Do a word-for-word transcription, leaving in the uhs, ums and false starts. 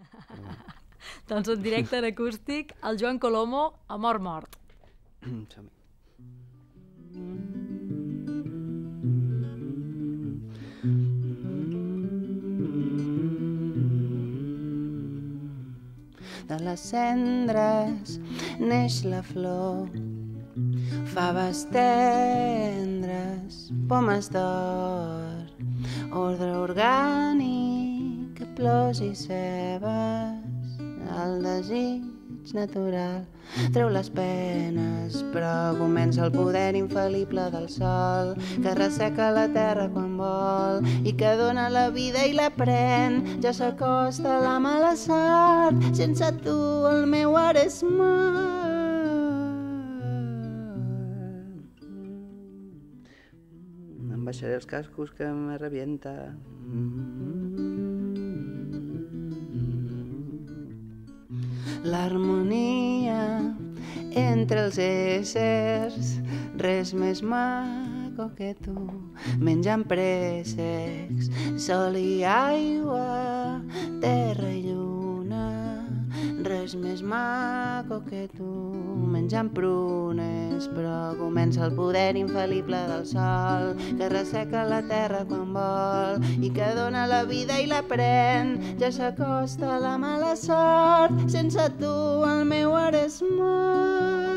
Doncs en directe en acústic, el Joan Colomo, Amor mort. Som-hi. De les cendres neix la flor, faves tendres, pomes d'or, ordre orgànic, plors i cebes, el desig natural treu les penes, però comença el poder infal·lible del sol, que resseca la terra quan vol i que dona la vida i la pren. Ja s'acosta la mala sort, sense tu el meu ara és mort. Em baixaré els cascos que me revienta. L'harmonia entre els éssers, res més maco que tu, menjant préssecs, sol i aigua, terra i lluna, res més maco que tu, menjant prunes, però comença el poder infal·lible del sol, que resseca la terra quan vol i que dona la vida i la pren. Ja s'acosta la mala sort, sense tu el meu ara és mort.